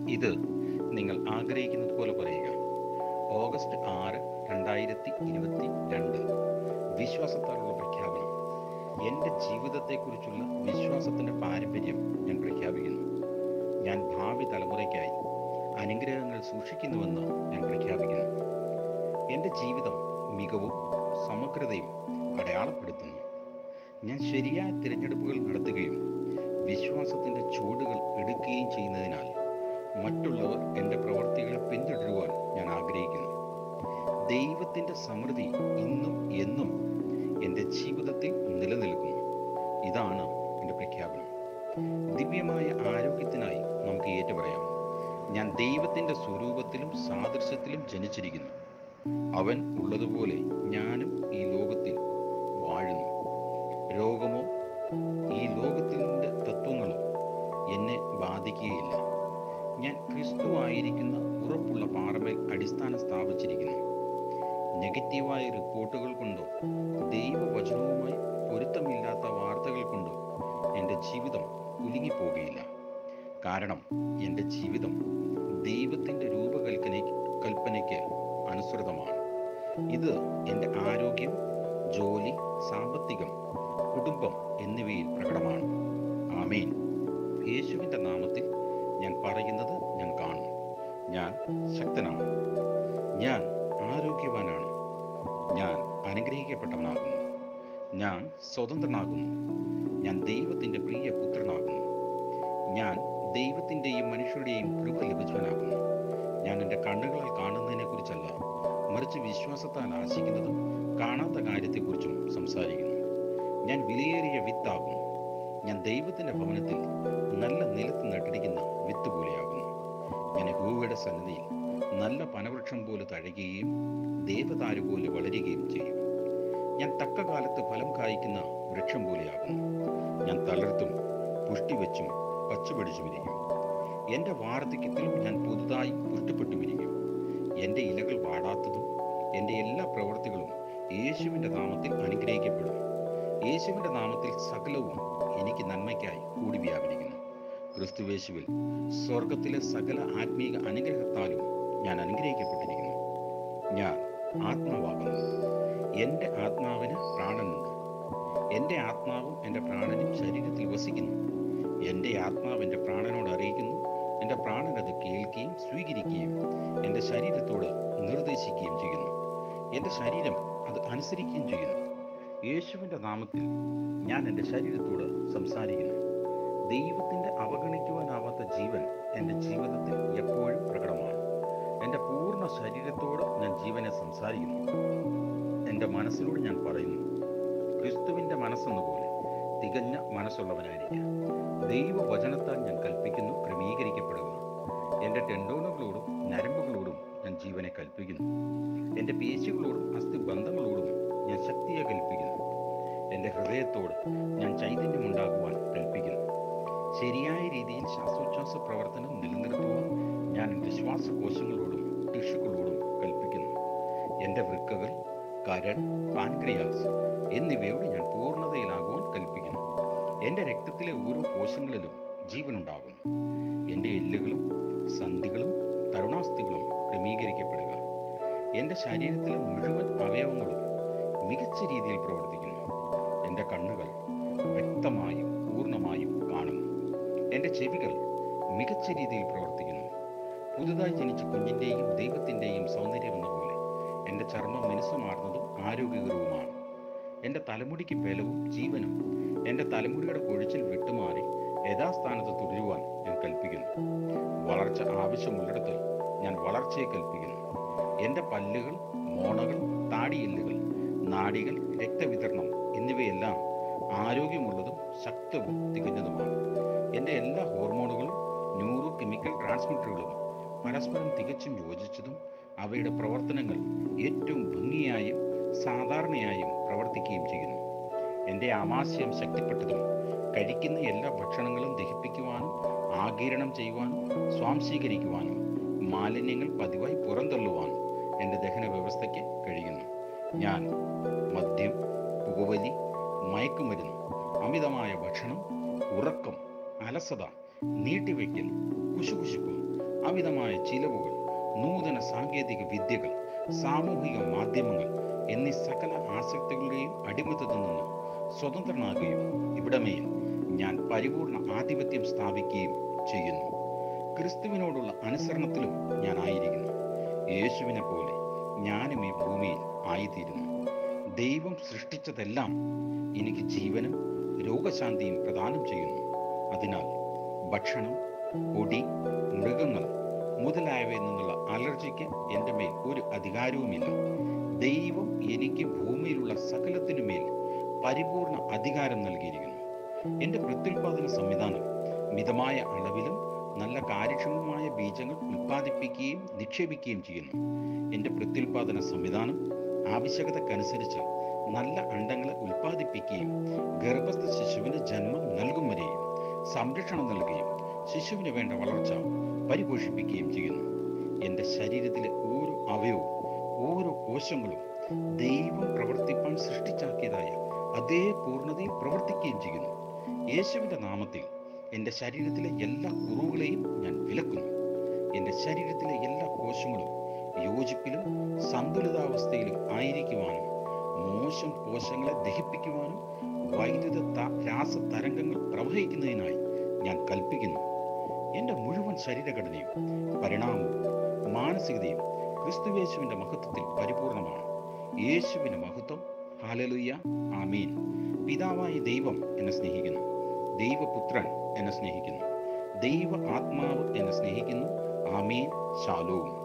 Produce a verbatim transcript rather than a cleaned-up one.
ഇത് നിങ്ങൾ ആഗ്രഹിക്കുന്നത് പോലെ പറയുക. ഓഗസ്റ്റ് ആറ് രണ്ടായിരത്തി ഇരുപത്തി രണ്ട്. വിശ്വാസത്താലുള്ള പ്രഖ്യാപനം. എൻ്റെ ജീവിതത്തെക്കുറിച്ചുള്ള വിശ്വാസത്തിൻ്റെ പാരമ്പര്യം ഞാൻ പ്രഖ്യാപിക്കുന്നു. ഞാൻ ഭാവി തലമുറയ്ക്കായി അനുഗ്രഹങ്ങൾ സൂക്ഷിക്കുന്നുവെന്ന് ഞാൻ പ്രഖ്യാപിക്കുന്നു. എൻ്റെ ജീവിതം മികവും സമഗ്രതയും അടയാളപ്പെടുത്തുന്നു. ഞാൻ ശരിയായ തിരഞ്ഞെടുപ്പുകൾ നടത്തുകയും വിശ്വാസത്തിൻ്റെ ചുവടുകൾ എടുക്കുകയും ചെയ്യുന്നതിനാൽ മറ്റുള്ളവർ എൻ്റെ പ്രവർത്തികളെ പിന്തുടരുവാൻ ഞാൻ ആഗ്രഹിക്കുന്നു. ദൈവത്തിൻ്റെ സമൃദ്ധി ഇന്നും എന്നും എൻ്റെ ജീവിതത്തിൽ നിലനിൽക്കുന്നു. ഇതാണ് എൻ്റെ പ്രഖ്യാപനം. ദിവ്യമായ ആരോഗ്യത്തിനായി നമുക്ക് ഏറ്റുപറയാം. ഞാൻ ദൈവത്തിൻ്റെ സ്വരൂപത്തിലും സാദൃശ്യത്തിലും ജനിച്ചിരിക്കുന്നു. അവൻ ഉള്ളതുപോലെ ഞാനും ഈ ലോകത്തിൽ വാഴുന്നു. രോഗമോ ഈ ലോകത്തിൻ്റെ തത്വങ്ങളോ എന്നെ ബാധിക്കുകയില്ല. ഞാൻ ക്രിസ്തുവായിരിക്കുന്ന ഉറപ്പുള്ള പാറമേൽ അടിസ്ഥാനം സ്ഥാപിച്ചിരിക്കുന്നു. നെഗറ്റീവായ റിപ്പോർട്ടുകൾ കൊണ്ടോ ദൈവവചനവുമായി പൊരുത്തമില്ലാത്ത വാർത്തകൾ കൊണ്ടോ എൻ്റെ ജീവിതം കുലുങ്ങിപ്പോകുകയില്ല. കാരണം എൻ്റെ ജീവിതം ദൈവത്തിൻ്റെ രൂപകൽപ്പന കൽപ്പനയ്ക്ക് അനുസൃതമാണ്. ഇത് എൻ്റെ ആരോഗ്യം, ജോലി, സാമ്പത്തികം, കുടുംബം എന്നിവയിൽ പ്രകടമാണ്. ആമേൻ. യേശുവിൻ്റെ നാമത്തിൽ ഞാൻ പറയുന്നത് ഞാൻ കാണും. ഞാൻ ശക്തനാണ്. ഞാൻ ആരോഗ്യവാനാണ്. ഞാൻ അനുഗ്രഹിക്കപ്പെട്ടവനാകുന്നു. ഞാൻ സ്വതന്ത്രനാകുന്നു. ഞാൻ ദൈവത്തിൻ്റെ പ്രിയ പുത്രനാകുന്നു. ഞാൻ ദൈവത്തിൻ്റെയും മനുഷ്യരുടെയും കൃപ ലഭിച്ചവനാകുന്നു. ഞാൻ എൻ്റെ കണ്ണുകളാൽ കാണുന്നതിനെക്കുറിച്ചല്ല, മറിച്ച് വിശ്വാസത്താൽ ആശിക്കുന്നതും കാണാത്ത കാര്യത്തെക്കുറിച്ചും സംസാരിക്കുന്നു. ഞാൻ വിലയേറിയ വിത്താകുന്നു. ഞാൻ ദൈവത്തിൻ്റെ ഭവനത്തിൽ നല്ല നിലത്ത് നട്ടിരിക്കുന്ന വിത്ത് പോലെയാകുന്നു. ഞാൻ യഹോവയുടെ സന്നിധിയിൽ നല്ല പനവൃക്ഷം പോലെ തഴയുകയും ദേവദാരു പോലെ വളരുകയും ചെയ്യും. ഞാൻ തക്ക കാലത്ത് ഫലം കായ്ക്കുന്ന വൃക്ഷം പോലെയാകുന്നു. ഞാൻ തളർത്തും പുഷ്ടിവെച്ചും പച്ചപിടിച്ചുമിരിക്കും. എൻ്റെ വാർദ്ധക്യത്തിലും ഞാൻ പുതുതായി പുഷ്ടിപ്പെട്ടുമിരിക്കും. എൻ്റെ ഇലകൾ വാടാത്തതും എൻ്റെ എല്ലാ പ്രവൃത്തികളും യേശുവിൻ്റെ നാമത്തിൽ അനുഗ്രഹിക്കപ്പെടും. യേശുവിൻ്റെ നാമത്തിൽ സകലവും എനിക്ക് നന്മയ്ക്കായി കൂടി വ്യാപരിക്കുന്നു. ക്രിസ്തുവേശുവിൽ സ്വർഗത്തിലെ സകല ആത്മീക അനുഗ്രഹത്താലും ഞാൻ അനുഗ്രഹിക്കപ്പെട്ടിരിക്കുന്നു. ഞാൻ ആത്മാവാകുന്നു. എൻ്റെ ആത്മാവിന് പ്രാണനുണ്ട്. എൻ്റെ ആത്മാവും എൻ്റെ പ്രാണനും ശരീരത്തിൽ വസിക്കുന്നു. എൻ്റെ ആത്മാവ് എൻ്റെ പ്രാണനോട് അറിയിക്കുന്നു. എൻ്റെ പ്രാണൻ അത് കേൾക്കുകയും സ്വീകരിക്കുകയും എൻ്റെ ശരീരത്തോട് നിർദ്ദേശിക്കുകയും ചെയ്യുന്നു. എൻ്റെ ശരീരം അത് അനുസരിക്കുകയും ചെയ്യുന്നു. യേശുവിൻ്റെ നാമത്തിൽ ഞാൻ എൻ്റെ ശരീരത്തോട് സംസാരിക്കുന്നു. ദൈവത്തിൻ്റെ അവഗണിക്കുവാനാവാത്ത ജീവൻ എൻ്റെ ജീവിതത്തിൽ എപ്പോഴും പ്രകടമാണ്. എൻ്റെ പൂർണ്ണ ശരീരത്തോട് ഞാൻ ജീവനെ സംസാരിക്കുന്നു. എൻ്റെ മനസ്സിലൂടെ ഞാൻ പറയുന്നു, ക്രിസ്തുവിൻ്റെ മനസ്സെന്ന പോലെ തികഞ്ഞ മനസ്സുള്ളവനായിരിക്കുക. ദൈവവചനത്താൽ ഞാൻ കൽപ്പിക്കുന്നു, ക്രമീകരിക്കപ്പെടുക. എൻ്റെ ടെൻഡോനുകളോടും ഞരമ്പുകളോടും ഞാൻ ജീവനെ കൽപ്പിക്കുന്നു. എൻ്റെ പേശികളോടും അസ്ഥിബന്ധങ്ങളോടും ഞാൻ ശക്തിയെ കൽപ്പിക്കുന്നു. എൻ്റെ ഹൃദയത്തോട് ഞാൻ ചൈതന്യമുണ്ടാകുവാൻ കൽപ്പിക്കുന്നു. ശരിയായ രീതിയിൽ ശ്വാസോച്ഛ്വാസ പ്രവർത്തനം നിലനിർത്തുവാൻ ഞാൻ എൻ്റെ ശ്വാസകോശങ്ങളോടും ടിഷ്യുകളോടും കൽപ്പിക്കുന്നു. എൻ്റെ വൃക്കകൾ, കരൾ, പാൻക്രിയാസ് എന്നിവയോട് ഞാൻ പൂർണ്ണതയിലാകുവാൻ കൽപ്പിക്കുന്നു. എൻ്റെ രക്തത്തിലെ ഓരോ കോശങ്ങളിലും ജീവനുണ്ടാകുന്നു. എൻ്റെ എല്ലുകളും സന്ധികളും തരുണാസ്ഥികളും ക്രമീകരിക്കപ്പെടുക. എൻ്റെ ശരീരത്തിലെ മുഴുവൻ അവയവങ്ങളും മികച്ച രീതിയിൽ പ്രവർത്തിക്കുന്നു. എൻ്റെ കണ്ണുകൾ വ്യക്തമായും പൂർണ്ണമായും കാണുന്നു. എൻ്റെ ചെവികൾ മികച്ച രീതിയിൽ പ്രവർത്തിക്കുന്നു. പുതുതായി ജനിച്ച കുഞ്ഞിൻ്റെയും ദൈവത്തിൻ്റെയും സൗന്ദര്യമെന്ന പോലെ എൻ്റെ ചർമ്മം മിനുസമാർന്നതും ആരോഗ്യകരവുമാണ്. എൻ്റെ തലമുടിക്ക് ബലവും ജീവനും എൻ്റെ തലമുടിയുടെ കൊഴിച്ചിൽ വിട്ടുമാറി യഥാസ്ഥാനത്ത് തുടരുവാൻ ഞാൻ കൽപ്പിക്കുന്നു. വളർച്ച ആവശ്യമുള്ളിടത്ത് ഞാൻ വളർച്ചയെ കൽപ്പിക്കുന്നു. എൻ്റെ പല്ലുകൾ, മോണകൾ, താടിയെല്ലുകൾ, നാഡികൾ, രക്തവിതരണം എന്നിവയെല്ലാം ആരോഗ്യമുള്ളതും ശക്തവും തികഞ്ഞതുമാണ്. എൻ്റെ എല്ലാ ഹോർമോണുകളും ന്യൂറോ കെമിക്കൽ ട്രാൻസ്മിറ്ററുകളും പരസ്പരം തികച്ചും യോജിച്ചതും അവയുടെ പ്രവർത്തനങ്ങൾ ഏറ്റവും ഭംഗിയായും സാധാരണയായും പ്രവർത്തിക്കുകയും ചെയ്യുന്നു. എൻ്റെ ആമാശയം ശക്തിപ്പെട്ടതും കഴിക്കുന്ന എല്ലാ ഭക്ഷണങ്ങളും ദഹിപ്പിക്കുവാനും ആഗിരണം ചെയ്യുവാനും സ്വാംശീകരിക്കുവാനും മാലിന്യങ്ങൾ പതിവായി പുറന്തള്ളുവാനും എൻ്റെ ദഹന വ്യവസ്ഥയ്ക്ക് കഴിയുന്നു. ഞാൻ മദ്യം, പുകവലി, മയക്കുമരുന്ന്, അമിതമായ ഭക്ഷണം, ഉറക്കം, അലസത, നീട്ടിവെക്കൽ, കുശുകുശുപ്പ്, അമിതമായ ചിലവുകൾ, നൂതന സാങ്കേതിക വിദ്യകൾ, സാമൂഹിക മാധ്യമങ്ങൾ എന്നീ സകല ആസക്തികളുടെയും അടിമത്തത്തിൽ നിന്നും സ്വതന്ത്രനാകുകയും ഇവിടമേൽ ഞാൻ പരിപൂർണ ആധിപത്യം സ്ഥാപിക്കുകയും ചെയ്യുന്നു. ക്രിസ്തുവിനോടുള്ള അനുസരണത്തിലും ഞാൻ ആയിരിക്കുന്നു. യേശുവിനെ പോലെ ഞാനും ഈ ഭൂമിയിൽ ആയിത്തീരുന്നു. ദൈവം സൃഷ്ടിച്ചതെല്ലാം എനിക്ക് ജീവനും രോഗശാന്തിയും പ്രദാനം ചെയ്യുന്നു. അതിനാൽ ഭക്ഷണം, പൊടി, മൃഗങ്ങൾ മുതലായവയിൽ നിന്നുള്ള അലർജിക്ക് എൻ്റെ മേൽ ഒരു അധികാരവുമില്ല. ദൈവം എനിക്ക് ഭൂമിയിലുള്ള സകലത്തിനുമേൽ പരിപൂർണ അധികാരം നൽകിയിരിക്കുന്നു. എൻ്റെ പ്രത്യുൽപാദന സംവിധാനം മിതമായ അളവിലും നല്ല കാര്യക്ഷമമായ ബീജങ്ങൾ ഉൽപ്പാദിപ്പിക്കുകയും നിക്ഷേപിക്കുകയും ചെയ്യുന്നു. എൻ്റെ പ്രത്യുൽപാദന സംവിധാനം ആവശ്യകതക്കനുസരിച്ച് നല്ല അണ്ടങ്ങളെ ഉൽപ്പാദിപ്പിക്കുകയും ഗർഭസ്ഥ ശിശുവിന് ജന്മം നൽകും വരെയും സംരക്ഷണം നൽകുകയും ശിശുവിന് വേണ്ട വളർച്ച പരിപോഷിപ്പിക്കുകയും ചെയ്യുന്നു. എൻ്റെ ശരീരത്തിലെ ഓരോ അവയവവും ഓരോ കോശങ്ങളും ദൈവം പ്രവർത്തിപ്പാൻ സൃഷ്ടിച്ചാക്കിയതായ അതേ പൂർണ്ണതയിൽ പ്രവർത്തിക്കുകയും ചെയ്യുന്നു. യേശുവിൻ്റെ നാമത്തിൽ എൻ്റെ ശരീരത്തിലെ എല്ലാ കുറവുകളെയും ഞാൻ വിലക്കുന്നു. എൻ്റെ ശരീരത്തിലെ എല്ലാ കോശങ്ങളും യോജിപ്പിലും സന്തുലിതാവസ്ഥയിലും ആയിരിക്കുവാനും മോശം കോശങ്ങളെ ദഹിപ്പിക്കുവാനും വൈദ്യുത രാസ തരംഗങ്ങൾ പ്രവഹിക്കുന്നതിനായി ഞാൻ കൽപ്പിക്കുന്നു. എൻ്റെ മുഴുവൻ ശരീരഘടനയും പരിണാമവും മാനസികതയും ക്രിസ്തുയേശുവിൻ്റെ മഹത്വത്തിൽ പരിപൂർണമാണ്. യേശുവിൻ്റെ മഹത്വം. ഹല്ലേലൂയ, ആമീൻ. പിതാവായ ദൈവം എന്നെ സ്നേഹിക്കുന്നു. ദൈവപുത്രൻ എന്നെ സ്നേഹിക്കുന്നു. ദൈവ ആത്മാവ് എന്നെ സ്നേഹിക്കുന്നു. ആമീൻ. ശാലോം.